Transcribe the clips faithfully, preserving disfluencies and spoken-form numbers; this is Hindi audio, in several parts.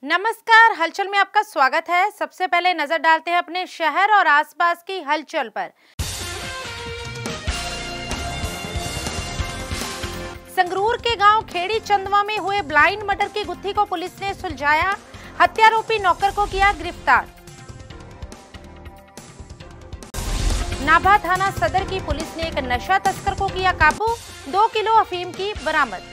नमस्कार, हलचल में आपका स्वागत है। सबसे पहले नजर डालते हैं अपने शहर और आसपास की हलचल पर। संगरूर के गांव खेड़ी चंदवा में हुए ब्लाइंड मर्डर की गुत्थी को पुलिस ने सुलझाया। हत्यारोपी नौकर को किया गिरफ्तार। नाभा थाना सदर की पुलिस ने एक नशा तस्कर को किया काबू। दो किलो अफीम की बरामद।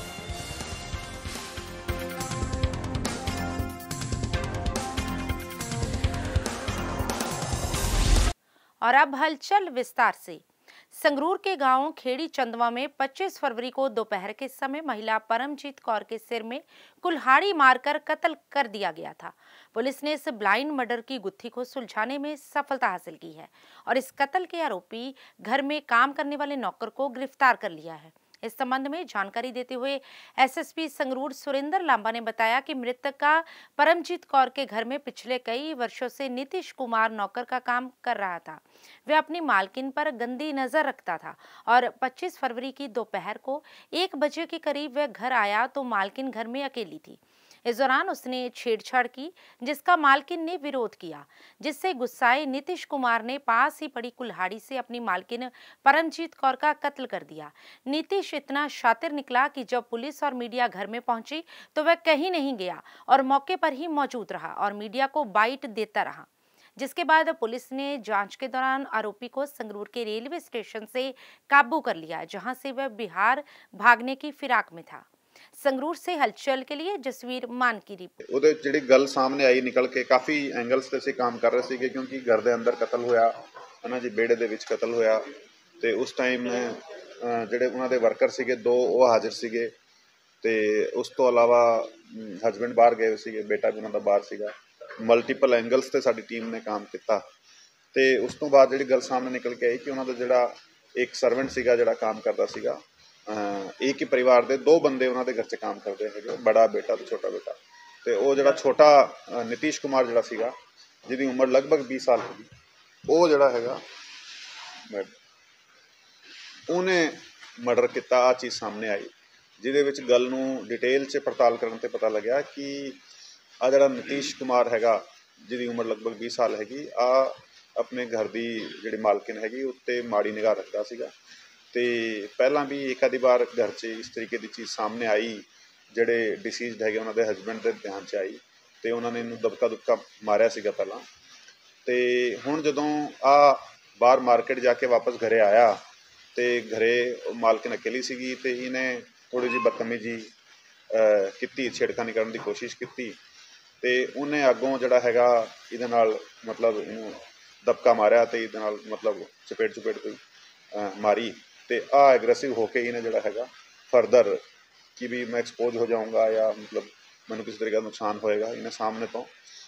और अब हलचल विस्तार से। संगरूर के गांव खेड़ी चंदवा में पच्चीस फरवरी को दोपहर के समय महिला परमजीत कौर के सिर में कुल्हाड़ी मारकर कत्ल कर दिया गया था। पुलिस ने इस ब्लाइंड मर्डर की गुत्थी को सुलझाने में सफलता हासिल की है और इस कत्ल के आरोपी घर में काम करने वाले नौकर को गिरफ्तार कर लिया है। इस संबंध में जानकारी देते हुए एसएसपी संगरूर सुरेंद्र लांबा ने बताया कि मृतक का परमजीत कौर के घर में पिछले कई वर्षों से नीतीश कुमार नौकर का काम कर रहा था। वह अपनी मालकिन पर गंदी नजर रखता था और पच्चीस फरवरी की दोपहर को एक बजे के करीब वह घर आया तो मालकिन घर में अकेली थी। इस दौरान उसने छेड़छाड़ की, जिसका मालकिन ने विरोध किया, जिससे गुस्साए नीतीश कुमार ने पास ही पड़ी कुल्हाड़ी से अपनी मालकिन परमजीत कौर का कत्ल कर दिया। नीतीश इतना शातिर निकला कि जब पुलिस और मीडिया घर में पहुंची तो वह कहीं नहीं गया और मौके पर ही मौजूद रहा और मीडिया को बाइट देता रहा, जिसके बाद पुलिस ने जांच के दौरान आरोपी को संगरूर के रेलवे स्टेशन से काबू कर लिया, जहां से वह बिहार भागने की फिराक में था। संगरूर से हलचल के लिए जसवीर मान की रिपोर्ट। ਉਹਦੇ ਜਿਹੜੀ ਗੱਲ ਸਾਹਮਣੇ ਆਈ ਨਿਕਲ ਕੇ ਕਾਫੀ ਐਂਗਲਸ ਤੇ ਅਸੀਂ ਕੰਮ ਕਰ ਰਹੇ ਸੀਗੇ ਕਿਉਂਕਿ ਘਰ ਦੇ ਅੰਦਰ ਕਤਲ ਹੋਇਆ ਹੈ ਨਾ ਜੀ, ਬੇੜੇ ਦੇ ਵਿੱਚ ਕਤਲ ਹੋਇਆ ਤੇ ਉਸ ਟਾਈਮ ਜਿਹੜੇ ਉਹਨਾਂ ਦੇ ਵਰਕਰ ਸੀਗੇ ਦੋ ਉਹ ਹਾਜ਼ਰ ਸੀਗੇ ਤੇ ਉਸ ਤੋਂ ਇਲਾਵਾ ਹਸਬੈਂਡ ਬਾਹਰ ਗਏ ਸੀਗੇ, ਬੇਟਾ ਵੀ ਉਹਨਾਂ ਦਾ ਬਾਹਰ ਸੀਗਾ। ਮਲਟੀਪਲ ਐਂਗਲਸ ਤੇ ਸਾਡੀ ਟੀਮ ਨੇ ਕੰਮ ਕੀਤਾ ਤੇ ਉਸ ਤੋਂ ਬਾਅਦ ਜਿਹੜੀ ਗੱਲ ਸਾਹਮਣੇ ਨਿਕਲ ਕੇ ਆਈ ਕਿ ਉਹਨਾਂ ਦਾ ਜਿਹੜਾ ਇੱਕ ਸਰਵੈਂਟ ਸੀਗਾ ਜਿਹੜਾ ਕੰਮ ਕਰਦਾ ਸੀਗਾ, एक ही परिवार के दो बंदे उन्होंने घर से काम करते हैं, बड़ा बेटा तो छोटा बेटा। तो वो जो छोटा नीतीश कुमार जोड़ा सीगा जिसकी उम्र लगभग बीस साल होगी, वो जोड़ा है उन्हें मर्डर किया। आ चीज़ सामने आई जिद गल नूं डिटेल च पड़ताल करने ते पता लग्या कि आ जोड़ा नीतीश कुमार है जिसकी उम्र लगभग बीस साल हैगी, आ अपने घर की जी मालकिन हैगी उत्ते माड़ी निगाह रखता सीगा। तो पहला भी एक आधी बार घर से इस तरीके की चीज़ सामने आई जोड़े डिसीजड है उन्होंने हसबैंड के ध्यान च आई तो उन्होंने इनू दबका दुबका मारिया सीगा पहला। तो हुण जदों आ बाहर मार्केट जाके वापस घरे आया तो घरे मालकिन अकेली सीगी तो इन्हें थोड़ी जी बदतमीजी की, छेड़खानी करने की कोशिश की तो उन्हें अगों जड़ा हैगा इहदे नाल मतलब इनू दबका मारिया तो इहदे नाल मतलब चपेट चपेट कोई मारी तो आ एग्रेसिव होके इन्हें जड़ा हैगा फरदर कि भी मैं एक्सपोज हो जाऊँगा या मतलब मैनू किसी तरीके का नुकसान होएगा, इन्हें सामने तो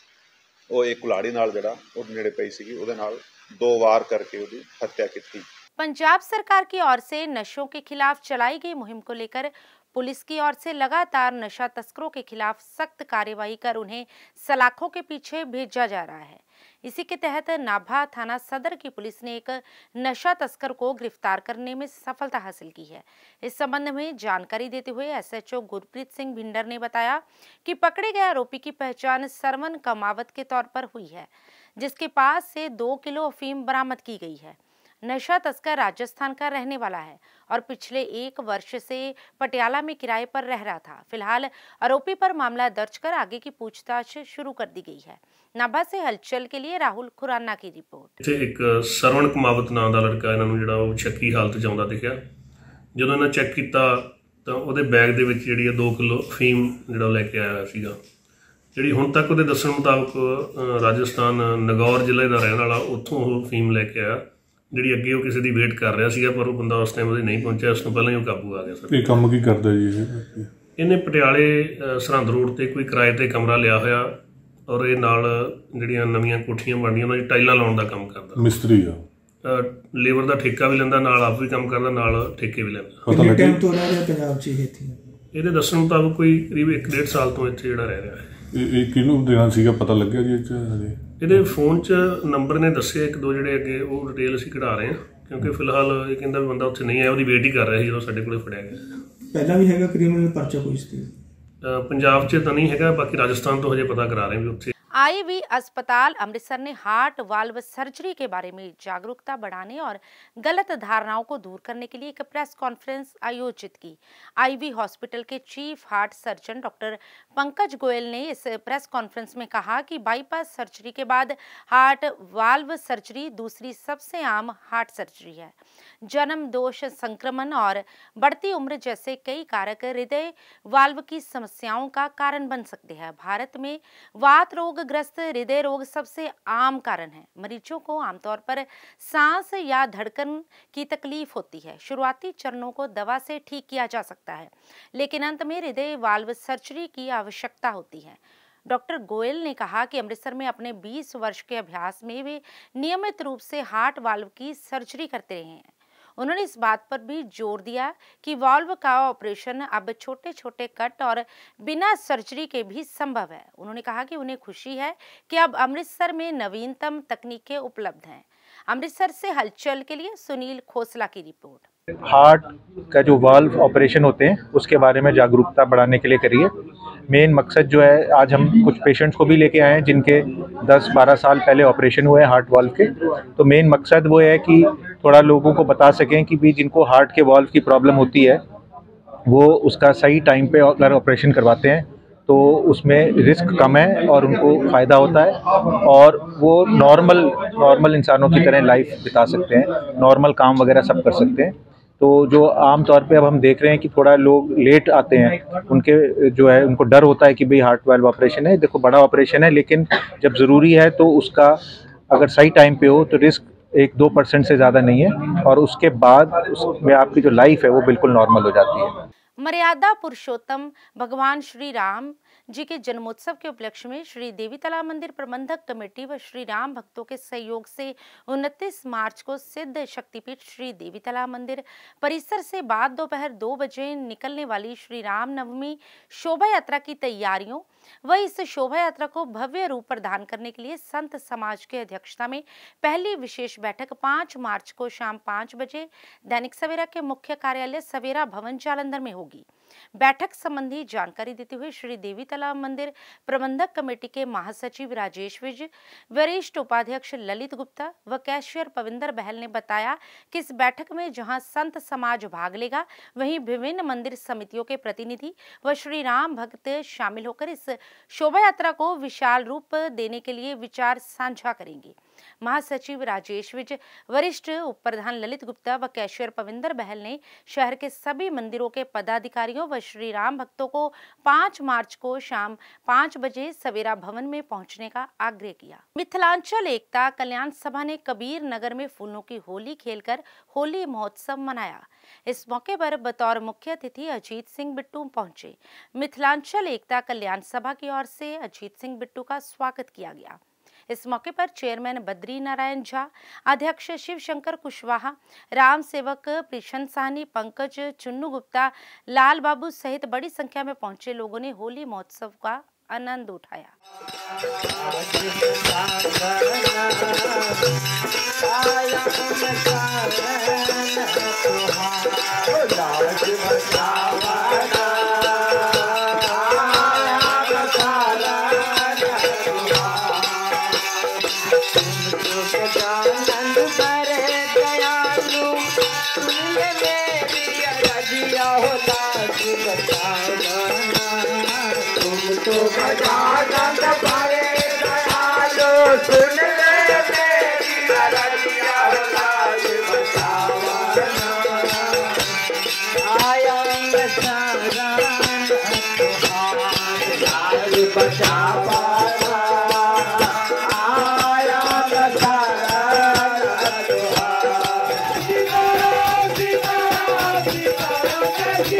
वो एक कुल्हाड़ी नाल जड़ा वो नेड़े पई सीगी उहदे नाल दो वार करके उहदी हत्या की। पंजाब सरकार की ओर से नशों के खिलाफ चलाई गई मुहिम को लेकर पुलिस की ओर से लगातार नशा तस्करों के खिलाफ सख्त कार्रवाई कर उन्हें सलाखों के पीछे भेजा जा रहा है। इसी के तहत नाभा थाना सदर की पुलिस ने एक नशा तस्कर को गिरफ्तार करने में सफलता हासिल की है। इस संबंध में जानकारी देते हुए एसएचओ गुरप्रीत सिंह भिंडर ने बताया कि पकड़े गए आरोपी की पहचान सरवन कमावत के तौर पर हुई है, जिसके पास से दो किलो अफीम बरामद की गई है। नशा तस्कर राजस्थान का रहने वाला है और पिछले एक वर्ष से पटियाला में किराए पर रह रहा था। फिलहाल आरोपी पर मामला दर्ज कर आगे की पूछताछ शुरू कर दी गई है। नाभा से हलचल के लिए राहुल खुराना की रिपोर्ट। एक सरवण कमावत नाम का लड़का इन्हों जो शक्की हालत च आउंदा दिखिया, जो इन्हें चैक किया तो वो बैग के जी दो किलो अफीम जो लैके आया सीगा, जी हुण तक वो दस्सण मुताबक राजस्थान नगौर जिले का रहने वाला, उत्थों वो अफीम लैके आया जी अगे वो किसी की वेट कर रहा सीगा, पर वो बंदा उस टाइम वो नहीं पहुंचा, उस तो पहले ही वो काबू आ गया। सर ये काम की करदा जी? इन्हें पटियाले सरहंद रोड ते कोई किराए ते कमरा लिया होया और ये नाल जिहड़ियां नवीं कोठियां बनदियां उन्हां दी टाइलां लाउण दा काम करदा, मिस्त्री आ, लेबर का ठेका भी लैंदा, नाल आप भी काम करदा, नाल ठेके भी लैंदा। कितने टाइम तो रह रहा पंजाब च ये थी? ਇਹਦੇ ਦੱਸਣ ਮੁਤਾਬਕ ਕੋਈ ਕਰੀਬ एक डेढ़ साल तो ਇੱਥੇ ਜਿਹੜਾ ਰਹਿ ਰਿਹਾ ਹੈ। ਇਹ ਕਿਹਨੂੰ ਦੇਣਾ ਸੀਗਾ ਪਤਾ ਲੱਗਿਆ ਜੀ? ਇਹਦੇ ਫੋਨ 'ਚ ਨੰਬਰ ਨੇ ਦੱਸਿਆ ਇੱਕ ਦੋ ਜਿਹੜੇ ਅੱਗੇ ਉਹ ਡਿਟੇਲ ਅਸੀਂ ਕਢਾ ਰਹੇ ਹਾਂ, ਕਿਉਂਕਿ ਫਿਲਹਾਲ ਇਹ ਕਹਿੰਦਾ ਵੀ ਬੰਦਾ ਉੱਥੇ ਨਹੀਂ ਆਇਆ, ਉਹਦੀ ਵੇਟ ਹੀ ਕਰ ਰਿਹਾ ਸੀ ਜਦੋਂ ਸਾਡੇ ਕੋਲੇ ਫੜਿਆ ਗਿਆ। ਪਹਿਲਾਂ ਵੀ ਹੈਗਾ ਕ੍ਰਿਮੀਨਲ ਪਰਚਾ ਕੋਈ ਸੀ? पंजाब 'ਚ ਤਾਂ ਨਹੀਂ ਹੈਗਾ, ਬਾਕੀ ਰਾਜਸਥਾਨ ਤੋਂ ਹਜੇ ਪਤਾ ਕਰਾ ਰਹੇ ਵੀ ਉੱਥੇ। आईवी अस्पताल अमृतसर ने हार्ट वाल्व सर्जरी के बारे में जागरूकता बढ़ाने और गलत धारणाओं को दूर करने के लिए एक प्रेस कॉन्फ्रेंस आयोजित की। आईवी हॉस्पिटल के chief heart surgeon doctor Pankaj Goyal ने इस प्रेस कॉन्फ्रेंस में कहा कि बाईपास सर्जरी के बाद हार्ट वाल्व सर्जरी दूसरी सबसे आम हार्ट सर्जरी है। जन्म दोष, संक्रमण और बढ़ती उम्र जैसे कई कारक हृदय वाल्व की समस्याओं का कारण बन सकते हैं। भारत में वात रोग ग्रस्त हृदय रोग सबसे आम कारण है। मरीजों को आमतौर पर सांस या धड़कन की तकलीफ होती है। शुरुआती चरणों को दवा से ठीक किया जा सकता है, लेकिन अंत में हृदय वाल्व सर्जरी की आवश्यकता होती है। डॉक्टर गोयल ने कहा कि अमृतसर में अपने बीस वर्ष के अभ्यास में वे नियमित रूप से हार्ट वाल्व की सर्जरी करते रहे हैं। उन्होंने इस बात पर भी जोर दिया कि वाल्व का ऑपरेशन अब छोटे छोटे कट और बिना सर्जरी के भी संभव है। उन्होंने कहा कि उन्हें खुशी है कि अब अमृतसर में नवीनतम तकनीकें उपलब्ध हैं। अमृतसर से हलचल के लिए सुनील खोसला की रिपोर्ट। हार्ट का जो वाल्व ऑपरेशन होते हैं उसके बारे में जागरूकता बढ़ाने के लिए करिए। मेन मकसद जो है, आज हम कुछ पेशेंट्स को भी लेके आए हैं जिनके दस बारह साल पहले ऑपरेशन हुए हैं हार्ट वाल्व के। तो मेन मकसद वो है कि थोड़ा लोगों को बता सकें कि भी जिनको हार्ट के वाल्व की प्रॉब्लम होती है वो उसका सही टाइम पे अगर ऑपरेशन करवाते हैं तो उसमें रिस्क कम है और उनको फ़ायदा होता है और वो नॉर्मल नॉर्मल इंसानों की तरह लाइफ बिता सकते हैं, नॉर्मल काम वगैरह सब कर सकते हैं। तो जो आम तौर पे अब हम देख रहे हैं कि थोड़ा लोग लेट आते हैं, उनके जो है उनको डर होता है कि भाई हार्ट वाल्व ऑपरेशन है, देखो बड़ा ऑपरेशन है, लेकिन जब ज़रूरी है तो उसका अगर सही टाइम पे हो तो रिस्क एक दो परसेंट से ज़्यादा नहीं है और उसके बाद उसमें आपकी जो लाइफ है वो बिल्कुल नॉर्मल हो जाती है। मर्यादा पुरुषोत्तम भगवान श्री राम जी के जन्मोत्सव के उपलक्ष्य में श्री देवीतला मंदिर प्रबंधक कमेटी व श्री राम भक्तों के सहयोग से उनतीस मार्च को सिद्ध शक्तिपीठ श्री देवीतला मंदिर परिसर से बाद दोपहर दो बजे निकलने वाली श्री राम नवमी शोभा यात्रा की तैयारियों व इस शोभा यात्रा को भव्य रूप प्रदान करने के लिए संत समाज की अध्यक्षता में पहली विशेष बैठक पाँच मार्च को शाम पाँच बजे दैनिक सवेरा के मुख्य कार्यालय सवेरा भवन जालंधर में होगी। बैठक संबंधी जानकारी देते हुए श्री देवीतला मंदिर प्रबंधक कमेटी के महासचिव राजेश विज, वरिष्ठ उपाध्यक्ष ललित गुप्ता व कैशियर पविंदर बहल ने बताया कि इस बैठक में जहां संत समाज भाग लेगा, वहीं विभिन्न मंदिर समितियों के प्रतिनिधि व श्री राम भक्त शामिल होकर इस शोभा यात्रा को विशाल रूप देने के लिए विचार साझा करेंगे। महासचिव राजेश विज, वरिष्ठ उप प्रधान ललित गुप्ता व कैशियर पविंदर बहल ने शहर के सभी मंदिरों के पदाधिकारियों व श्री राम भक्तों को पाँच मार्च को शाम पाँच बजे सवेरा भवन में पहुंचने का आग्रह किया। मिथिलांचल एकता कल्याण सभा ने कबीर नगर में फूलों की होली खेलकर होली महोत्सव मनाया। इस मौके पर बतौर मुख्य अतिथि अजीत सिंह बिट्टू पहुंचे। मिथिलांचल एकता कल्याण सभा की ओर से अजीत सिंह बिट्टू का स्वागत किया गया। इस मौके पर चेयरमैन बद्री नारायण झा, अध्यक्ष शिव शंकर कुशवाहा, राम सेवक प्रशांत साहनी, पंकज, चुन्नू गुप्ता, लाल बाबू सहित बड़ी संख्या में पहुंचे लोगों ने होली महोत्सव का आनंद उठाया।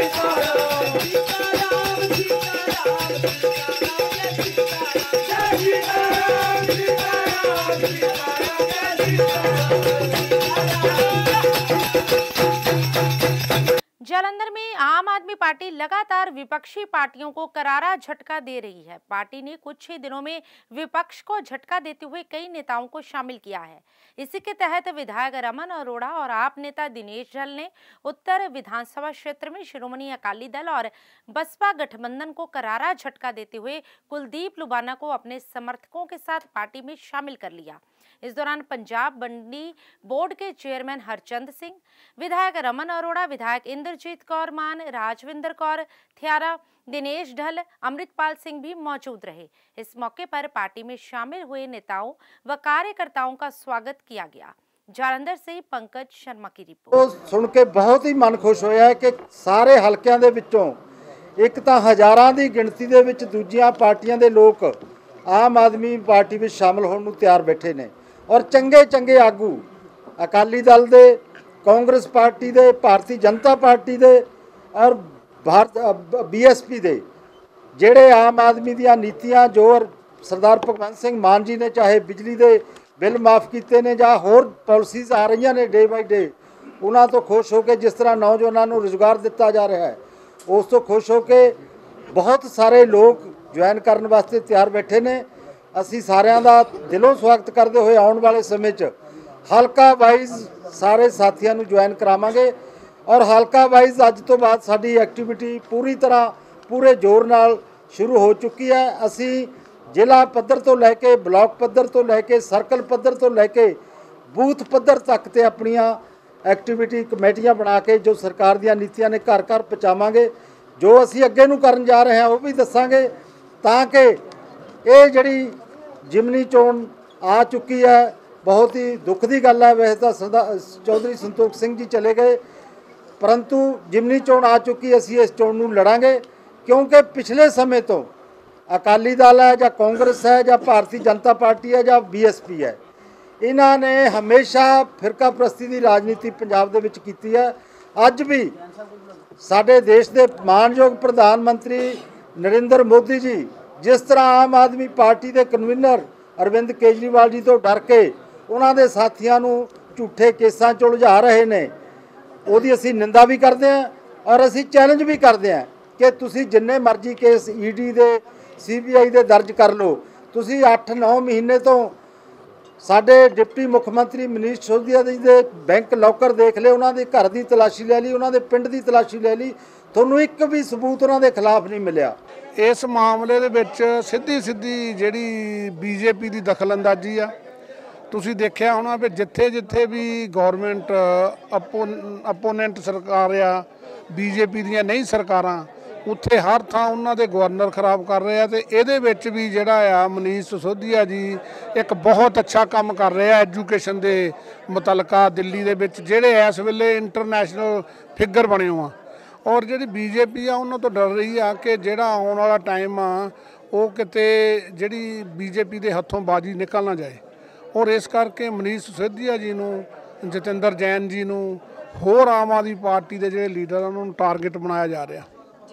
Yeah. पार्टी लगातार विपक्षी पार्टियों को करारा झटका दे रही है। पार्टी ने कुछ ही दिनों में विपक्ष को झटका देते हुए कई नेताओं को शामिल किया है। इसी के तहत विधायक रमन अरोड़ा और आप नेता दिनेश ढल ने उत्तर विधानसभा क्षेत्र में शिरोमणि अकाली दल और बसपा गठबंधन को करारा झटका देते हुए कुलदीप लुबाना को अपने समर्थकों के साथ पार्टी में शामिल कर लिया। इस दौरान पंजाब मंडी बोर्ड के चेयरमैन हरचंद सिंह, विधायक रमन अरोड़ा, विधायक इंद्रजीत कौर मान, राजविंदर कौर थ्यारा, दिनेश ढल, अमृतपाल सिंह भी मौजूद रहे। इस मौके पर पार्टी में शामिल हुए नेताओं व कार्यकर्ताओं का स्वागत किया गया। जालंधर से पंकज शर्मा की रिपोर्ट। तो सुन के बहुत ही मन खुश होया है कि सारे हलकिਆਂ ਦੇ ਵਿੱਚੋਂ ਇੱਕ ਤਾਂ ਹਜ਼ਾਰਾਂ ਦੀ ਗਿਣਤੀ ਦੇ ਵਿੱਚ ਦੂਜੀਆਂ ਪਾਰਟੀਆਂ ਦੇ ਲੋਕ ਆਮ ਆਦਮੀ ਪਾਰਟੀ ਵਿੱਚ ਸ਼ਾਮਲ ਹੋਣ ਨੂੰ ਤਿਆਰ ਬੈਠੇ ਨੇ ਔਰ ਚੰਗੇ ਚੰਗੇ ਆਗੂ ਅਕਾਲੀ ਦਲ ਦੇ, ਕਾਂਗਰਸ ਪਾਰਟੀ ਦੇ, ਭਾਰਤੀ ਜਨਤਾ ਪਾਰਟੀ ਦੇ ਔਰ ਭਾਰਤ ਬੀਐਸਪੀ ਦੇ ਜਿਹੜੇ ਆਮ ਆਦਮੀ ਦੀਆਂ ਨੀਤੀਆਂ ਜੋ ਸਰਦਾਰ ਭਗਵੰਤ ਸਿੰਘ ਮਾਨ ਜੀ ਨੇ ਚਾਹੇ ਬਿਜਲੀ ਦੇ ਬਿੱਲ ਮਾਫ ਕੀਤੇ ਨੇ ਜਾਂ ਹੋਰ ਪਾਲਿਸੀਜ਼ ਆ ਰਹੀਆਂ ਨੇ ਡੇ ਬਾਈ ਡੇ, ਉਹਨਾਂ ਤੋਂ ਖੁਸ਼ ਹੋ ਕੇ ਜਿਸ ਤਰ੍ਹਾਂ ਨੌਜਵਾਨਾਂ ਨੂੰ ਰੁਜ਼ਗਾਰ ਦਿੱਤਾ ਜਾ ਰਿਹਾ ਹੈ ਉਸ ਤੋਂ ਖੁਸ਼ ਹੋ ਕੇ ਬਹੁਤ ਸਾਰੇ ਲੋਕ ज्वाइन करने वास्ते तैयार बैठे ने। असी सारिਆਂ ਦਾ दिलों स्वागत करते हुए आने वाले समय च हलका वाइज सारे साथियों को ज्वाइन करावांगे और हलका वाइज अज तो बाद साडी एक्टिविटी पूरी तरह पूरे जोर नाल शुरू हो चुकी है। असी जिला पद्धर तो लैके ब्लॉक पद्धर तो लैके सर्कल पद्धर तो लैके बूथ पद्धर तक ते अपनियां एक्टिविटी कमेटियां बना के जो सरकार दी नीतियां ने घर घर पहुँचावांगे। जो असी अगे नूं करन जा रहे हैं वो भी दसांगे ताकि ये जिहड़ी जिमनी चोण आ चुकी है, बहुत ही दुख की गल है। वैसे तो सरदार चौधरी संतोख सिंह जी चले गए परंतु जिमनी चोण आ चुकी, असी इस चोण नूं लड़ांगे क्योंकि पिछले समय तो अकाली दल है जां कांग्रेस है जां भारतीय जनता पार्टी है जां बीएसपी है, इन्हां ने हमेशा फिरका प्रस्ती की राजनीति पंजाब दे विच कीती है। अज भी साडे देश के मानयोग प्रधानमंत्री नरेंद्र मोदी जी जिस तरह आम आदमी पार्टी के कन्वीनर अरविंद केजरीवाल जी तो डर के उन्होंने साथियों को झूठे केसां चों उलझा रहे ने, उसकी असी निंदा भी करते हैं और असी चैलेंज भी करते हैं कि तुसी जिन्ने मर्जी केस ईडी दे सी बी आई दे दर्ज कर लो। तुसी अठ नौ महीने तो साडे डिप्टी मुख्यमंत्री मनीष सिसोदिया जी दे बैंक लॉकर देख ले, उन्होंने घर की तलाशी ले ली, उन्होंने पिंड की तलाशी ले ली, ਤੁਹਾਨੂੰ ਇੱਕ ਵੀ ਸਬੂਤ ਉਹਨਾਂ ਦੇ ਖਿਲਾਫ ਨਹੀਂ ਮਿਲਿਆ। ਇਸ ਮਾਮਲੇ ਦੇ ਵਿੱਚ ਸਿੱਧੀ ਸਿੱਧੀ ਜਿਹੜੀ ਬੀਜੇਪੀ ਦੀ ਦਖਲਅੰਦਾਜ਼ੀ ਆ, ਤੁਸੀਂ ਦੇਖਿਆ ਹੋਣਾ ਵੀ ਜਿੱਥੇ ਜਿੱਥੇ ਵੀ ਗਵਰਨਮੈਂਟ ਅਪੋਨੈਂਟ ਸਰਕਾਰ ਆ ਬੀਜੇਪੀ ਦੀਆਂ ਨਹੀਂ ਸਰਕਾਰਾਂ, ਉੱਥੇ ਹਰ ਥਾਂ ਉਹਨਾਂ ਦੇ ਗਵਰਨਰ ਖਰਾਬ ਕਰ ਰਹੇ ਆ। ਤੇ ਇਹਦੇ ਵਿੱਚ ਵੀ ਜਿਹੜਾ ਆ ਮਨੀਸ਼ ਸਿਸੋਦੀਆ ਜੀ ਇੱਕ ਬਹੁਤ ਅੱਛਾ ਕੰਮ ਕਰ ਰਹੇ ਆ ਐਜੂਕੇਸ਼ਨ ਦੇ ਮੁਤਲਕਾ ਦਿੱਲੀ ਦੇ ਵਿੱਚ, ਜਿਹੜੇ ਇਸ ਵੇਲੇ ਇੰਟਰਨੈਸ਼ਨਲ ਫਿਗਰ ਬਣੇ ਹੋ ਆ। और जी बीजेपी आ उन्होंने तो डर रही है कि जोड़ा आने वाला टाइम आ वो किते जी बीजेपी के हथों बाजी निकल ना जाए। और इस करके मनीष सिसोदिया जी नूं, जतिंदर जैन जी नूं, होर आम आदमी पार्टी के जोड़े लीडर उन्होंने टारगेट बनाया जा रहा।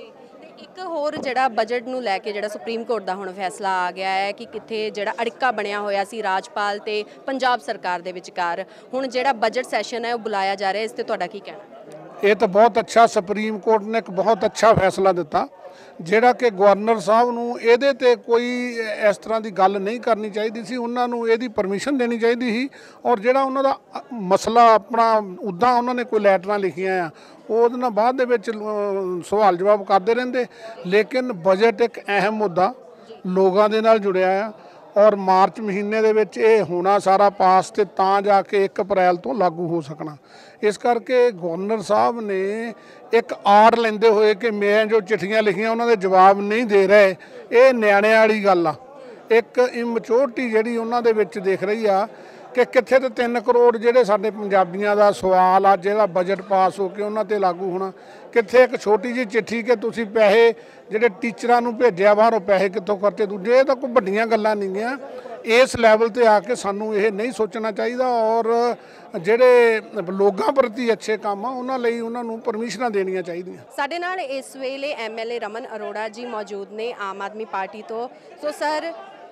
एक होर जिहड़ा बजट नूं लैके जिहड़ा सुप्रीम कोर्ट का हुण फैसला आ गया है कि कित्थे जिहड़ा अड़िक्का बनिया होया सी राजपाल ते पंजाब सरकार दे विचकार, हुण जिहड़ा बजट सैशन है वो बुलाया जा रहा है, इस ते तुहाडा की कहना? ये तो बहुत अच्छा सुप्रीम कोर्ट ने एक बहुत अच्छा फैसला दिता ਜਿਹੜਾ कि गवर्नर साहब ਨੂੰ ਇਹਦੇ ਤੇ ਕੋਈ ਇਸ ਤਰ੍ਹਾਂ ਦੀ ਗੱਲ नहीं करनी चाहिए सी, ਉਹਨਾਂ ਨੂੰ ਇਹਦੀ परमिशन देनी चाहिए ਸੀ। और ਜਿਹੜਾ ਉਹਨਾਂ ਦਾ ਮਸਲਾ ਆਪਣਾ ਉੱਦਾਂ ਉਹਨਾਂ ਨੇ ਕੋਈ ਲੈਟਰਾਂ ਲਿਖੀਆਂ ਆ ਉਹਦੇ ਨਾਲ ਬਾਅਦ ਦੇ ਵਿੱਚ ਸਵਾਲ ਜਵਾਬ ਕਰਦੇ ਰਹਿੰਦੇ, ਲੇਕਿਨ ਬਜਟ ਇੱਕ ਅਹਿਮ ਮੁੱਦਾ ਲੋਕਾਂ ਦੇ ਨਾਲ ਜੁੜਿਆ ਆ और मार्च महीने दे विच ये होना सारा पास ते तां जाके एक अप्रैल तो लागू हो सकना। इस करके गवर्नर साहब ने एक आड़ लेंदे हुए कि मैं जो चिट्ठियां लिखियां उन्होंने जवाब नहीं दे रहे, ये न्याणे वाली गल आ। एक इमचोरिटी जिहड़ी उन्हां दे विच देख रही आ कि कित्थे ते तीन करोड़ जिहड़े साडे पंजाबियां दा सवाल आ जिहड़ा बजट पास हो के उन्हां ते लागू होना, कित्थे एक छोटी जी चिट्ठी कि तुसीं पैसे ਜਿਹੜੇ ਟੀਚਰਾਂ ਨੂੰ ਭੇਜਿਆ ਬਾਹਰੋਂ ਪੈਸੇ ਕਿੱਥੋਂ ਖਰਚੇ, ਦੂਜੇ ਇਹ ਤਾਂ ਕੋਈ ਵੱਡੀਆਂ ਗੱਲਾਂ ਨਹੀਂ ਗੀਆਂ। ਇਸ ਲੈਵਲ ਤੇ ਆ ਕੇ ਸਾਨੂੰ ਇਹ ਨਹੀਂ ਸੋਚਣਾ ਚਾਹੀਦਾ ਔਰ ਜਿਹੜੇ ਲੋਕਾਂ ਪ੍ਰਤੀ ਅੱਛੇ ਕੰਮ ਆ ਉਹਨਾਂ ਲਈ ਉਹਨਾਂ ਨੂੰ ਪਰਮਿਸ਼ਨਾਂ ਦੇਣੀਆਂ ਚਾਹੀਦੀਆਂ। ਸਾਡੇ ਨਾਲ ਇਸ ਵੇਲੇ ਐਮਐਲਏ ਰਮਨ ਅਰੋੜਾ ਜੀ ਮੌਜੂਦ ਨੇ ਆਮ ਆਦਮੀ ਪਾਰਟੀ ਤੋਂ। ਸੋ ਸਰ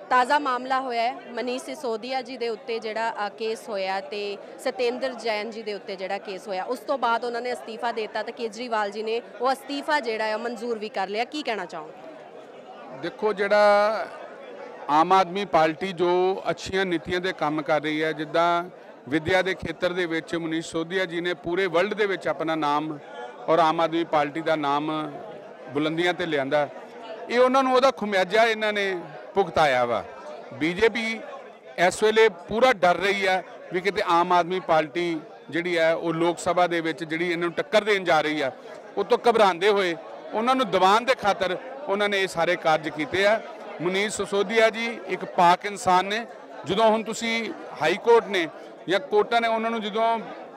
ਤਾਜ਼ਾ ਮਾਮਲਾ ਹੋਇਆ ਹੈ ਮਨੀਸ਼ ਸਿਸੋਦੀਆ ਜੀ ਦੇ ਉੱਤੇ ਜਿਹੜਾ ਅ, ਕੇਸ ਹੋਇਆ ਤੇ ਸਤੇਂਦਰ ਜੈਨ ਜੀ ਦੇ ਉੱਤੇ ਜਿਹੜਾ ਕੇਸ ਹੋਇਆ, ਉਸ ਤੋਂ ਬਾਅਦ ਉਹਨਾਂ ਨੇ ਅਸਤੀਫਾ ਦੇ ਦਿੱਤਾ ਤੇ ਕੇਜਰੀਵਾਲ ਜੀ ਨੇ ਉਹ ਅਸਤੀਫਾ ਜਿਹੜਾ ਹੈ ਮਨਜ਼ੂਰ ਵੀ ਕਰ ਲਿਆ। ਕੀ ਕਹਿਣਾ ਚਾਹੋਗੇ? ਦੇਖੋ, ਜਿਹੜਾ ਆਮ ਆਦਮੀ ਪਾਰਟੀ ਜੋ ਅੱਛੀਆਂ ਨੀਤੀਆਂ ਦੇ ਕੰਮ ਕਰ ਰਹੀ ਹੈ, ਜਿੱਦਾਂ ਵਿਦਿਆ ਦੇ ਖੇਤਰ ਦੇ ਵਿੱਚ ਮਨੀਸ਼ ਸਿਸੋਦੀਆ ਜੀ ਨੇ ਪੂਰੇ ਵਰਲਡ ਦੇ ਵਿੱਚ ਆਪਣਾ ਨਾਮ ਔਰ ਆਮ ਆਦਮੀ ਪਾਰਟੀ ਦਾ ਨਾਮ ਬੁਲੰਦੀਆਂ ਤੇ ਲਿਆਂਦਾ, ਇਹ ਉਹਨਾਂ ਨੂੰ ਉਹਦਾ ਖਮਿਆਜਾ ਇਹਨਾਂ ਨੇ ਭੁਗਤਾਇਆ ਵਾ। ਬੀਜੇਪੀ ਇਸ ਵੇਲੇ ਪੂਰਾ ਡਰ ਰਹੀ ਹੈ ਵੀ ਕਿਤੇ ਆਮ ਆਦਮੀ ਪਾਰਟੀ ਜਿਹੜੀ ਹੈ ਉਹ ਲੋਕ ਸਭਾ ਦੇ ਵਿੱਚ ਜਿਹੜੀ ਇਹਨਾਂ ਨੂੰ ਟੱਕਰ ਦੇਣ ਜਾ ਰਹੀ ਆ, ਉਹ ਤੋਂ ਘਬਰਾਉਂਦੇ ਹੋਏ ਉਹਨਾਂ ਨੂੰ ਦਬਾਉਣ ਦੇ ਖਾਤਰ ਉਹਨਾਂ ਨੇ ਇਹ ਸਾਰੇ ਕਾਰਜ ਕੀਤੇ ਆ। ਮਨੀਸ਼ ਸਿਸੋਦੀਆ ਜੀ ਇੱਕ ਪਾਕ ਇਨਸਾਨ ਨੇ। ਜਦੋਂ ਹੁਣ ਤੁਸੀਂ ਹਾਈ ਕੋਰਟ ਨੇ ਜਾਂ ਕੋਰਟਾਂ ਨੇ ਉਹਨਾਂ ਨੂੰ ਜਦੋਂ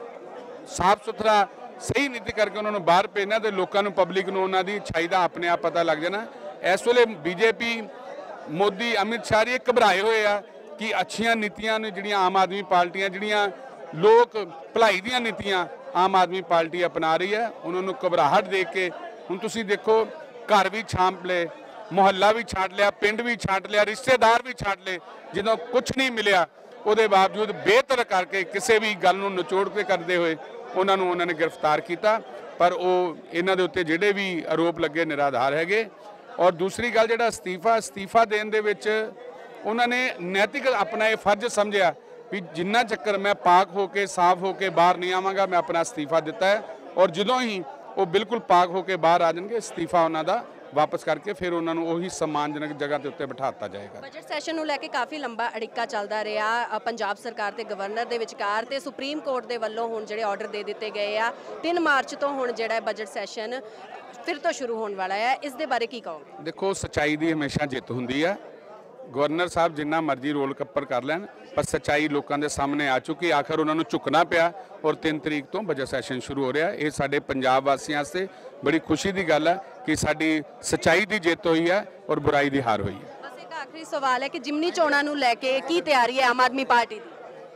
ਸਾਫ਼ ਸੁਥਰਾ ਸਹੀ ਨੀਤੀ ਕਰਕੇ ਉਹਨਾਂ ਨੂੰ ਬਾਹਰ ਭੇਜਣਾ ਤੇ ਲੋਕਾਂ ਨੂੰ, ਪਬਲਿਕ ਨੂੰ ਉਹਨਾਂ ਦੀ ਅੱਛਾਈ ਦਾ ਆਪਣੇ ਆਪ ਪਤਾ ਲੱਗ ਜਾਣਾ। ਇਸ ਵੇਲੇ ਬੀਜੇਪੀ, ਮੋਦੀ, ਅਮਿਤ ਸ਼ਾਹ ਇਹ ਘਬਰਾਏ ਹੋਏ ਆ ਕਿ ਅੱਛੀਆਂ ਨੀਤੀਆਂ ਨੇ ਜਿਹੜੀਆਂ ਆਮ ਆਦਮੀ ਪਾਰਟੀਆਂ, ਜਿਹੜੀਆਂ ਲੋਕ ਭਲਾਈ ਦੀਆਂ ਨੀਤੀਆਂ ਆਮ ਆਦਮੀ ਪਾਰਟੀ ਅਪਣਾ ਰਹੀ ਹੈ, ਉਹਨਾਂ ਨੂੰ ਘਬਰਾਹਟ ਦੇਖ ਕੇ ਹੁਣ ਤੁਸੀਂ ਦੇਖੋ ਘਰ ਵੀ ਛਾਂਪ ਲਏ, ਮੁਹੱਲਾ ਵੀ ਛਾਂਟ ਲਿਆ, ਪਿੰਡ ਵੀ ਛਾਂਟ ਲਿਆ, ਰਿਸ਼ਤੇਦਾਰ ਵੀ ਛਾਂਟ ਲਏ। ਜਦੋਂ ਕੁਝ ਨਹੀਂ ਮਿਲਿਆ ਉਹਦੇ ਬਾਵਜੂਦ ਬਿਹਤਰ ਕਰਕੇ ਕਿਸੇ ਵੀ ਗੱਲ ਨੂੰ ਨਿਚੋੜ ਕੇ ਕਰਦੇ ਹੋਏ ਉਹਨਾਂ ਨੂੰ ਉਹਨਾਂ ਨੇ ਗ੍ਰਿਫਤਾਰ ਕੀਤਾ। ਪਰ ਉਹ ਇਹਨਾਂ ਦੇ ਉੱਤੇ ਜਿਹੜੇ ਵੀ ਆਰੋਪ ਲੱਗੇ ਨਿਰਾਧਾਰ ਹੈਗੇ। ਔਰ ਦੂਸਰੀ ਗੱਲ, ਜਿਹੜਾ ਅਸਤੀਫਾ ਅਸਤੀਫਾ ਦੇਣ ਦੇ ਵਿੱਚ ਉਹਨਾਂ ਨੇ ਨੈਤਿਕ ਆਪਣਾ ਇਹ ਫਰਜ਼ ਸਮਝਿਆ ਵੀ ਜਿੰਨਾ ਚੱਕਰ ਮੈਂ ਪਾਕ ਹੋ ਕੇ ਸਾਫ਼ ਹੋ ਕੇ ਬਾਹਰ ਨਹੀਂ ਆਵਾਂਗਾ, ਮੈਂ ਆਪਣਾ ਅਸਤੀਫਾ ਦਿੱਤਾ ਹੈ। ਔਰ ਜਦੋਂ ਹੀ ਉਹ ਬਿਲਕੁਲ ਪਾਕ ਹੋ ਕੇ ਬਾਹਰ ਆ ਜਾਣਗੇ, ਅਸਤੀਫਾ ਉਹਨਾਂ ਦਾ ਵਾਪਸ ਕਰਕੇ ਫਿਰ ਉਹਨਾਂ ਨੂੰ ਉਹੀ ਸਨਮਾਨਜਨਕ ਜਗ੍ਹਾ ਦੇ ਉੱਤੇ ਬਿਠਾ ਦਿੱਤਾ ਜਾਏਗਾ। ਬਜਟ ਸੈਸ਼ਨ ਨੂੰ ਲੈ ਕੇ ਕਾਫੀ ਲੰਬਾ ਅੜਿੱਕਾ ਚੱਲਦਾ ਰਿਹਾ ਪੰਜਾਬ ਸਰਕਾਰ ਤੇ ਗਵਰਨਰ ਦੇ ਵਿਚਕਾਰ, ਤੇ ਸੁਪਰੀਮ ਕੋਰਟ ਦੇ ਵੱਲੋਂ ਹੁਣ ਜਿਹੜੇ ਆਰਡਰ ਦੇ ਦਿੱਤੇ ਗਏ ਆ ਤਿੰਨ ਮਾਰਚ ਤੋਂ ਹੁਣ ਜਿਹੜਾ ਬਜਟ ਸੈਸ਼ਨ ਫਿਰ ਤੋਂ ਸ਼ੁਰੂ ਹੋਣ ਵਾਲਾ ਹੈ, ਇਸ ਦੇ ਬਾਰੇ ਕੀ ਕਹੋਗੇ? ਦੇਖੋ, ਸੱਚਾਈ ਦੀ ਹਮੇਸ਼ਾ ਜਿੱਤ ਹੁੰਦੀ ਹੈ। ਗਵਰਨਰ ਸਾਹਿਬ ਜਿੰਨਾ ਮਰਜ਼ੀ ਰੋਲ ਕੱਪਰ ਕਰ ਲੈਣ, ਪਰ ਸੱਚਾਈ ਲੋਕਾਂ ਦੇ ਸਾਹਮਣੇ ਆ ਚੁੱਕੀ। ਆਖਰ ਉਹਨਾਂ ਨੂੰ ਝੁਕਣਾ ਪਿਆ ਔਰ ਤਿੰਨ ਤਰੀਕ ਤੋਂ ਬਜਟ ਸੈਸ਼ਨ ਸ਼ੁਰੂ ਹੋ ਰਿਹਾ। ਇਹ ਸਾਡੇ ਪੰਜਾਬ ਵਾਸੀਆਂ ਵਾਸਤੇ ਬੜੀ ਖੁਸ਼ੀ ਦੀ ਗੱਲ ਹੈ ਕਿ ਸਾਡੀ ਸੱਚਾਈ ਦੀ ਜਿੱਤ ਹੋਈ ਹੈ ਔਰ ਬੁਰਾਈ ਦੀ ਹਾਰ ਹੋਈ ਹੈ। ਬਸ ਇੱਕ ਆਖਰੀ ਸਵਾਲ ਹੈ ਕਿ ਜਿਮਨੀ ਚੋਣਾਂ ਨੂੰ ਲੈ ਕੇ ਕੀ ਤਿਆਰੀ ਹੈ ਆਮ ਆਦਮੀ ਪਾਰਟੀ ਦੀ?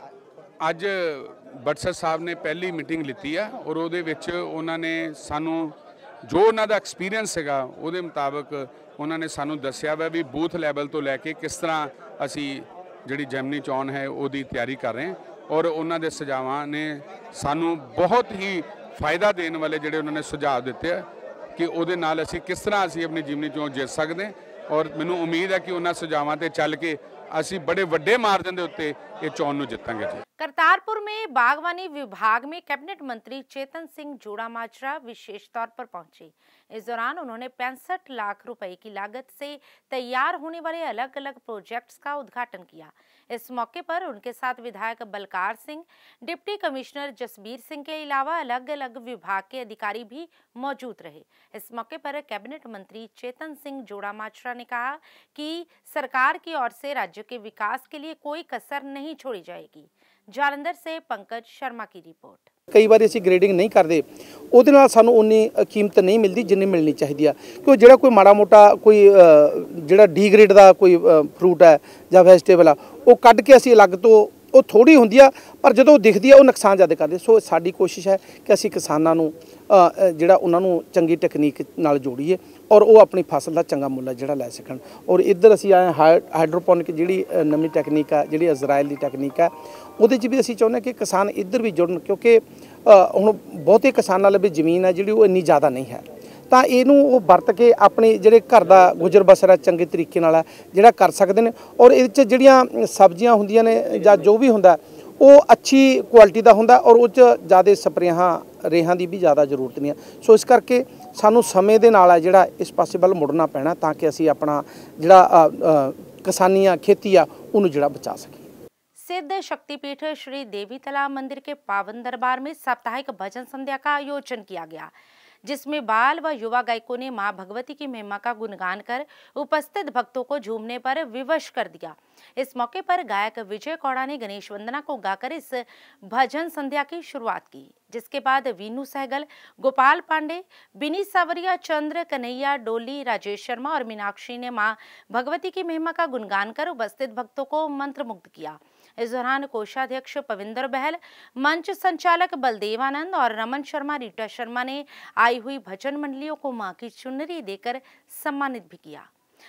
ਅੱਜ ਬਟਸਰ ਸਾਹਿਬ ਨੇ ਪਹਿਲੀ ਮੀਟਿੰਗ ਲਿੱਤੀ ਹੈ ਔਰ ਉਹਦੇ ਵਿੱਚ ਉਹਨਾਂ ਨੇ ਸਾਨੂੰ ਜੋ ਉਹਨਾਂ ਦਾ ਐਕਸਪੀਰੀਅੰਸ ਹੈਗਾ ਉਹਦੇ ਮੁਤਾਬਕ ਉਹਨਾਂ ਨੇ ਸਾਨੂੰ ਦੱਸਿਆ ਵਾ ਵੀ ਬੂਥ ਲੈਵਲ ਤੋਂ ਲੈ ਕੇ ਕਿਸ ਤਰ੍ਹਾਂ ਅਸੀਂ ਜਿਹੜੀ ਜਿਮਨੀ ਚੋਣ ਹੈ ਉਹਦੀ ਤਿਆਰੀ ਕਰ ਰਹੇ ਹਾਂ। ਔਰ ਉਹਨਾਂ ਦੇ ਸੁਝਾਵਾਂ ਨੇ ਸਾਨੂੰ ਬਹੁਤ ਹੀ ਫਾਇਦਾ ਦੇਣ ਵਾਲੇ ਜਿਹੜੇ ਉਹਨਾਂ ਨੇ ਸੁਝਾਅ ਦਿੱਤੇ ਆ ਕਿ ਉਹਦੇ ਨਾਲ ਅਸੀਂ ਕਿਸ ਤਰ੍ਹਾਂ ਅਸੀਂ ਆਪਣੀ ਜਿਮਨੀ ਚੋਣ ਜਿੱਤ ਸਕਦੇ। ਔਰ ਮੈਨੂੰ ਉਮੀਦ ਹੈ ਕਿ ਉਹਨਾਂ ਸੁਝਾਵਾਂ ਤੇ ਚੱਲ ਕੇ ਅਸੀਂ बड़े ਵੱਡੇ मार्जिन ਦੇ ਉੱਤੇ ਇਹ ਚੋਣ ਨੂੰ ਜਿੱਤਾਂਗੇ जी। करतारपुर में बागवानी विभाग में कैबिनेट मंत्री चेतन सिंह जोड़ा माजरा विशेष तौर पर पहुंचे। इस दौरान उन्होंने पैंसठ लाख रुपए की लागत से तैयार होने वाले अलग अलग प्रोजेक्ट्स का उद्घाटन किया। इस मौके पर उनके साथ विधायक बलकार सिंह, डिप्टी कमिश्नर जसबीर सिंह के अलावा अलग अलग विभाग के अधिकारी भी मौजूद रहे। इस मौके पर कैबिनेट मंत्री चेतन सिंह जोड़ा माजरा ने कहा कि सरकार की ओर से राज्य के विकास के लिए कोई कसर नहीं छोड़ी जाएगी। जालंधर से पंकज शर्मा की रिपोर्ट। कई बार ਅਸੀਂ ਗ੍ਰੇਡਿੰਗ ਨਹੀਂ ਕਰਦੇ, ਉਹਦੇ ਨਾਲ ਸਾਨੂੰ ਉਨੀ ਕੀਮਤ ਨਹੀਂ ਮਿਲਦੀ ਜਿੰਨੀ ਮਿਲਣੀ ਚਾਹੀਦੀ ਆ। ਕਿਉਂ ਜਿਹੜਾ ਕੋਈ ਮਾੜਾ ਮੋਟਾ ਕੋਈ ਜਿਹੜਾ ਡੀ ਗ੍ਰੇਡ ਦਾ ਕੋਈ ਫਰੂਟ ਹੈ ਜਾਂ ਵੈਜੀਟੇਬਲ ਆ, ਉਹ ਕੱਢ ਕੇ ਅਸੀਂ ਅਲੱਗ ਤੋਂ ਉਹ ਥੋੜੀ ਹੁੰਦੀ ਆ, ਪਰ ਜਦੋਂ ਦਿਖਦੀ ਆ ਉਹ ਨੁਕਸਾਨ ਜ਼ਿਆਦਾ ਕਰਦੇ। ਸੋ ਸਾਡੀ ਕੋਸ਼ਿਸ਼ ਹੈ ਕਿ ਅਸੀਂ ਕਿਸਾਨਾਂ ਨੂੰ ਜਿਹੜਾ ਉਹਨਾਂ ਨੂੰ ਚੰਗੀ ਟੈਕਨੀਕ ਨਾਲ ਜੋੜੀਏ ਔਰ ਉਹ ਆਪਣੀ ਫਸਲ ਦਾ ਚੰਗਾ ਮੁੱਲ ਜਿਹੜਾ ਲੈ ਸਕਣ। ਔਰ ਇੱਧਰ ਅਸੀਂ ਆਏ ਹਾਈਡਰੋਪੋਨਿਕ ਜਿਹੜੀ ਨਵੀਂ ਟੈਕਨੀਕ ਆ, ਜਿਹੜੀ ਇਜ਼ਰਾਈਲ ਦੀ ਟੈਕਨੀਕ ਆ, ਉਹਦੇ 'ਚ ਵੀ ਅਸੀਂ ਚਾਹੁੰਦੇ ਕਿ ਕਿਸਾਨ ਇੱਧਰ ਵੀ ਜੁੜਨ, ਕਿਉਂਕਿ ਹੁਣ ਬਹੁਤੇ ਕਿਸਾਨਾਂ ਲਈ ਜ਼ਮੀਨ ਹੈ ਜਿਹੜੀ ਉਹ ਇੰਨੀ ਜ਼ਿਆਦਾ ਨਹੀਂ ਹੈ, ਤਾਂ ਇਹਨੂੰ ਉਹ ਵਰਤ ਕੇ ਆਪਣੇ ਜਿਹੜੇ ਘਰ ਦਾ ਗੁਜ਼ਰ ਬਸਰ ਹੈ ਚੰਗੇ ਤਰੀਕੇ ਨਾਲ ਜਿਹੜਾ ਕਰ ਸਕਦੇ ਨੇ। ਔਰ ਇਹਦੇ 'ਚ ਜਿਹੜੀਆਂ ਸਬਜ਼ੀਆਂ ਹੁੰਦੀਆਂ ਨੇ ਜਾਂ ਜੋ ਵੀ ਹੁੰਦਾ ਉਹ ਅੱਛੀ ਕੁਆਲਿਟੀ ਦਾ ਹੁੰਦਾ ਔਰ ਉਹ 'ਚ ਜ਼ਿਆਦਾ ਸਪਰੇਹਾਂ ਰੇਹਾਂ ਦੀ ਵੀ ਜ਼ਿਆਦਾ ਜ਼ਰੂਰਤ ਨਹੀਂ ਹੈ। ਸੋ ਇਸ ਕਰਕੇ ਸਾਨੂੰ ਸਮੇਂ ਦੇ ਨਾਲ ਹੈ ਜਿਹੜਾ ਇਸ ਪਾਸੇ ਵੱਲ ਮੁੜਨਾ ਪੈਣਾ ਤਾਂ ਕਿ ਅਸੀਂ ਆਪਣਾ ਜਿਹੜਾ ਕਿਸਾਨੀ ਆ खेती ਆ ਉਹਨੂੰ ਜਿਹੜਾ ਬਚਾ ਸਕੀਏ। सिद्ध शक्तिपीठ श्री देवी तालाब मंदिर के पावन दरबार में साप्ताहिक भजन संध्या का आयोजन किया गया, जिसमें बाल व युवा गायकों ने मां भगवती की महिमा का गुणगान कर उपस्थित भक्तों को झूमने पर विवश कर दिया। इस मौके पर गायक विजय कौड़ा ने गणेश वंदना को गाकर इस भजन संध्या की शुरुआत की, जिसके बाद वीनू सहगल, गोपाल पांडे, बिनी सावरिया, चंद्र कन्हैया, डोली, राजेश शर्मा और मीनाक्षी ने मां भगवती की महिमा का गुणगान कर उपस्थित भक्तों को मंत्रमुग्ध किया। इस दौरान कोषाध्यक्ष पविंदर बहल, मंच संचालक बलदेवानंद और रमन शर्मा, रीटा शर्मा ने आई हुई भजन मंडलियों को मां की चुनरी देकर सम्मानित भी किया।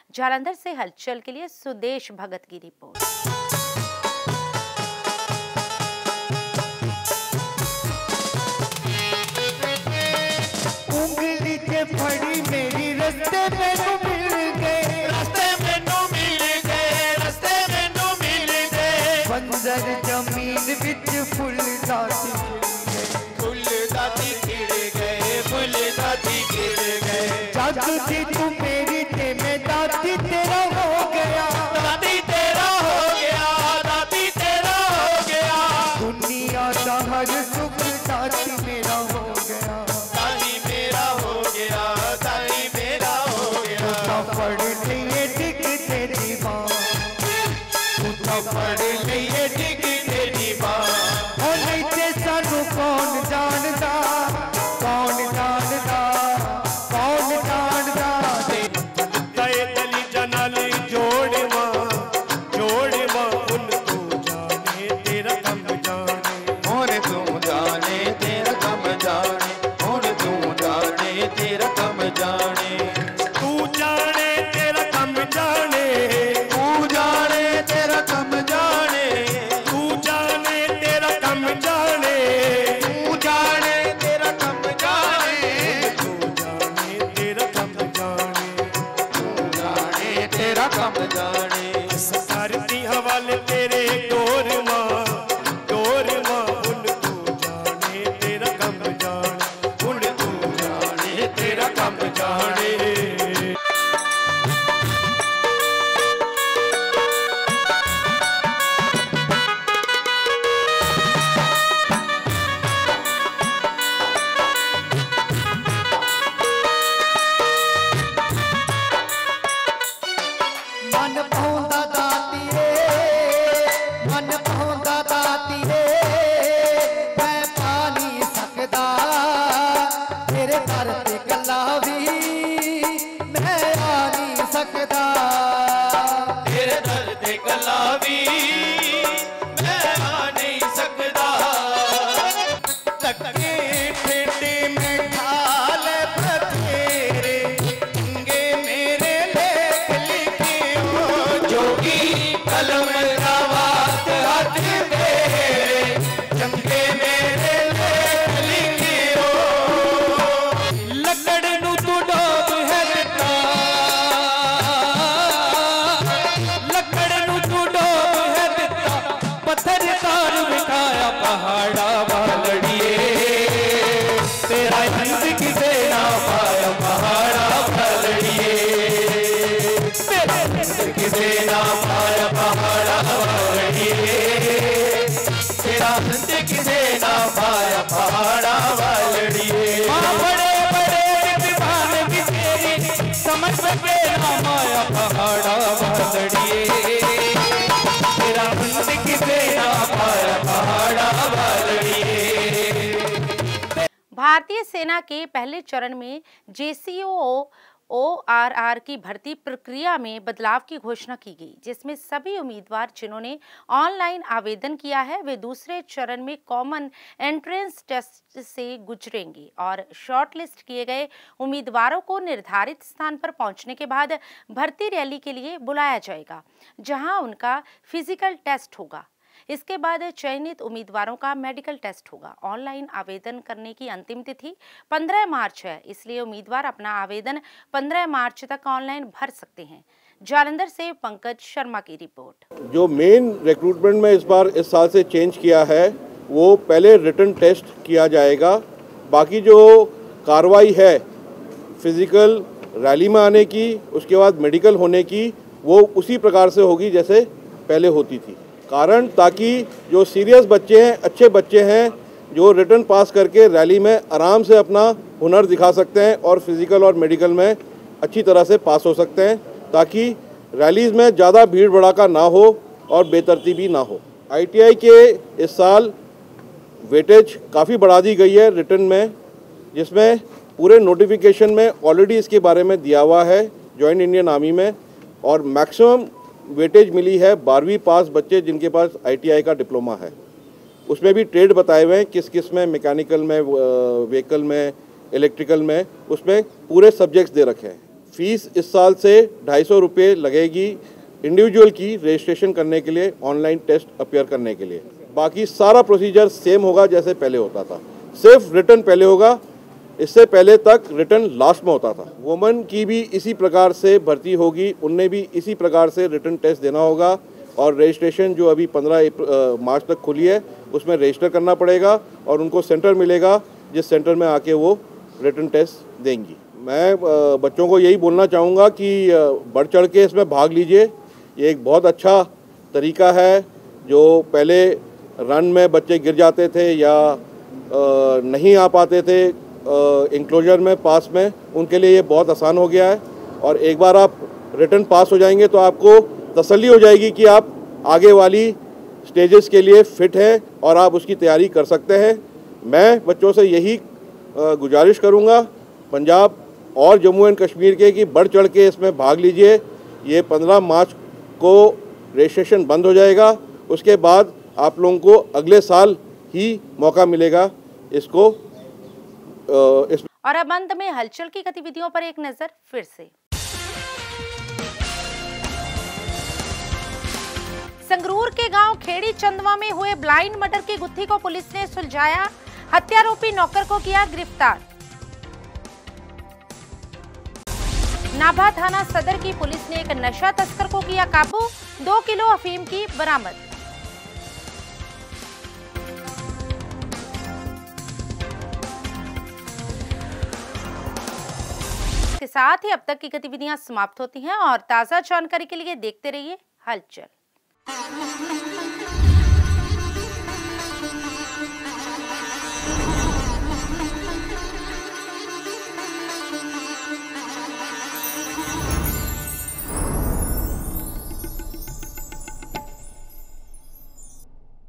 जालंधर से हलचल के लिए सुदेश भगत की रिपोर्ट। उंगली के फड़ी मेरी रस्ते मैनू मिल गए, रस्ते मैनू मिल गए, रस्ते मैनू मिल गए। बंजर जमीन विच फुल दाती फुल दाती खिड़ गए, फुल दाती खिड़ गए। जग दी तू मेरी ते मैं दाती तेरा हो गया, दाती तेरा हो गया, दाती तेरा हो गया। दुनिया का हर सुख दाती मेरा हो गया, दाती मेरा हो गया, दाती मेरा हो गया। उठा पढ़ लिए डिगते दीवान, उठा पढ़ लिए डिगते दीवान। और नहीं ते सानू कौन जानदा, कौन जानदा, कौन जानदा। तय तली जनाली जोड़ मां, जोड़ मां उन तू जाने तेरा कम जाने, और तू जाने तेरा कम जाने, और तू जाने तेरा कम जाने। तू जाने तेरा कम जाने, तू जाने तेरा कम जाने, तू जाने तेरा कम जाने, तू जाने तेरा कम जाने, तू जाने तेरा कम जाने, तू जाने तेरा कम जाने। सरती हवाले तेरे डोर मां, डोर मां उन तू जाने तेरा कम जाने, उन तू जाने तेरा कम जाने। मन पाउंदा दाती रे, मन पाउंदा दाती रे। मैं पा नहीं सकदा तेरे दर ते गल्ला भी, मैं आ नहीं सकदा तेरे दर ते गल्ला भी, मैं आ नहीं सकदा। तके ठेडे में ठाल बथेरे, चंगे मेरे लेख लिखे हो। जोगी कलम का वात हाथ तेरे, चंगे मेरे लेख लिखे हो। लकड़ नू तू डोब है दिता, लकड़ नू तू डोब है दिता। पत्थर तार बिठाया पहाड़ा वालड़िए, तेरा हिंद किसे ना पाया पहाड़ा वालड़िए, तेरा हिंद किसे ना पाया पहाड़ा वालड़िए, तेरा हिंद किसे ना पाया पहाड़ा वालड़िए। माँ बड़े बड़े विद्वान की तेरी समझ में ना माया पहाड़ा वालड़िए, तेरा हिंद किसे ना पाया पहाड़ा वालड़िए। भारतीय सेना के पहले चरण में जेसीओ ओआरआर की भर्ती प्रक्रिया में बदलाव की घोषणा की गई, जिसमें सभी उम्मीदवार जिन्होंने ऑनलाइन आवेदन किया है वे दूसरे चरण में कॉमन एंट्रेंस टेस्ट से गुजरेंगे और शॉर्टलिस्ट किए गए उम्मीदवारों को निर्धारित स्थान पर पहुंचने के बाद भर्ती रैली के लिए बुलाया जाएगा, जहां उनका फिजिकल टेस्ट होगा। इसके बाद चयनित उम्मीदवारों का मेडिकल टेस्ट होगा। ऑनलाइन आवेदन करने की अंतिम तिथि पंद्रह मार्च है, इसलिए उम्मीदवार अपना आवेदन पंद्रह मार्च तक ऑनलाइन भर सकते हैं। जालंधर से पंकज शर्मा की रिपोर्ट। जो मेन रिक्रूटमेंट में इस बार इस साल से चेंज किया है वो पहले रिटन टेस्ट किया जाएगा, बाकी जो कार्रवाई है फिजिकल रैली में आने की उसके बाद मेडिकल होने की वो उसी प्रकार से होगी जैसे पहले होती थी। कारण ताकि जो सीरियस बच्चे हैं, अच्छे बच्चे हैं, जो रिटर्न पास करके रैली में आराम से अपना हुनर दिखा सकते हैं और फिज़िकल और मेडिकल में अच्छी तरह से पास हो सकते हैं, ताकि रैलीज़ में ज़्यादा भीड़ भड़ाका ना हो और बेतरतीबी ना हो। आईटीआई के इस साल वेटेज काफ़ी बढ़ा दी गई है रिटर्न में, जिसमें पूरे नोटिफिकेशन में ऑलरेडी इसके बारे में दिया हुआ है जॉइंट इंडियन आर्मी में, और मैक्सिमम वेटेज मिली है बारहवीं पास बच्चे जिनके पास आईटीआई का डिप्लोमा है। उसमें भी ट्रेड बताए हुए हैं किस किस में, मैकेनिकल में, व्हीकल में, इलेक्ट्रिकल में, उसमें पूरे सब्जेक्ट्स दे रखे हैं। फीस इस साल से ढाई सौ रुपये लगेगी इंडिविजुअल की रजिस्ट्रेशन करने के लिए, ऑनलाइन टेस्ट अपीयर करने के लिए। बाकी सारा प्रोसीजर सेम होगा जैसे पहले होता था, सिर्फ रिटर्न पहले होगा। इससे पहले तक रिटर्न लास्ट में होता था। वुमेन की भी इसी प्रकार से भर्ती होगी, उनने भी इसी प्रकार से रिटर्न टेस्ट देना होगा और रजिस्ट्रेशन जो अभी पंद्रह मार्च तक खुली है उसमें रजिस्टर करना पड़ेगा और उनको सेंटर मिलेगा जिस सेंटर में आके वो रिटर्न टेस्ट देंगी। मैं बच्चों को यही बोलना चाहूँगा कि बढ़ चढ़ के इसमें भाग लीजिए। ये एक बहुत अच्छा तरीका है। जो पहले रन में बच्चे गिर जाते थे या नहीं आ पाते थे इंक्लोजर में पास में, उनके लिए ये बहुत आसान हो गया है। और एक बार आप रिटर्न पास हो जाएंगे तो आपको तसल्ली हो जाएगी कि आप आगे वाली स्टेजेस के लिए फिट हैं और आप उसकी तैयारी कर सकते हैं। मैं बच्चों से यही गुजारिश करूंगा पंजाब और जम्मू एंड कश्मीर के कि बढ़ चढ़ के इसमें भाग लीजिए। ये पंद्रह मार्च को रजिस्ट्रेशन बंद हो जाएगा, उसके बाद आप लोगों को अगले साल ही मौका मिलेगा इसको इस... और अब अंत में हलचल की गतिविधियों पर एक नजर फिर से। संगरूर के गांव खेड़ी चंदवा में हुए ब्लाइंड मर्डर की गुत्थी को पुलिस ने सुलझाया, हत्यारोपी नौकर को किया गिरफ्तार। नाभा थाना सदर की पुलिस ने एक नशा तस्कर को किया काबू, दो किलो अफीम की बरामद। इसके साथ ही अब तक की गतिविधियां समाप्त होती हैं और ताजा जानकारी के लिए देखते रहिए हलचल।